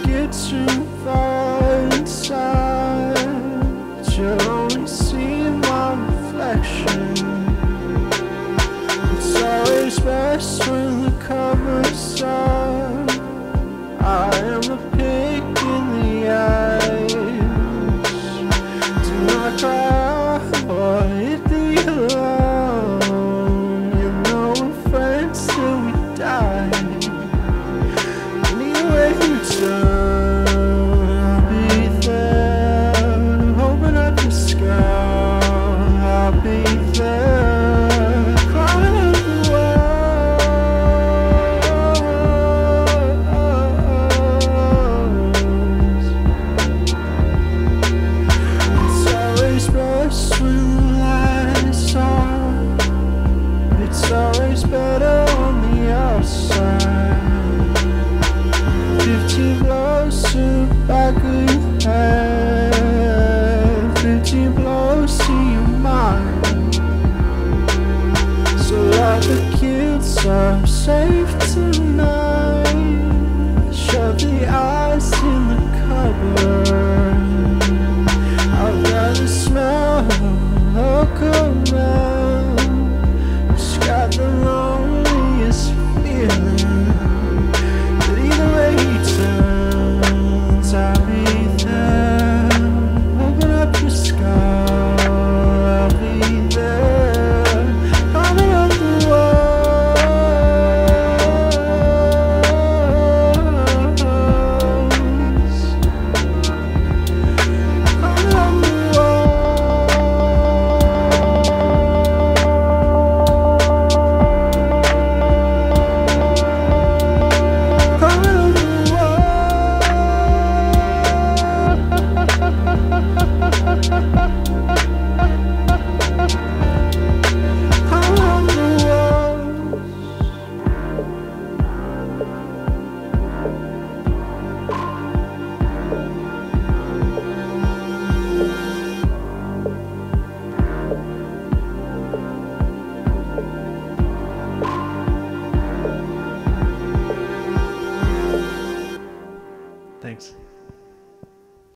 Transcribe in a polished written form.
get too far inside, you'll only see my reflection. It's always best when the cover's up. I am a pig in the eyes. Do not cry or hit the alarm. You know we're friends till we die. Anywhere you turn, I'll be there. Open up the sky, I'll be there. Climbing up the walls. It's always best when the lights on. It's always better on the outside. 15 blows to the back of your head, 15 blows to your mind. So lock the kids up safe tonight. Shut the eyes in the cupboard. I'd rather smell local man. It's got the loneliest feeling. But either way he turns, I'll be there. Open up your sky, I'll be there. Climbing up the walls. Climbing up the Thanks.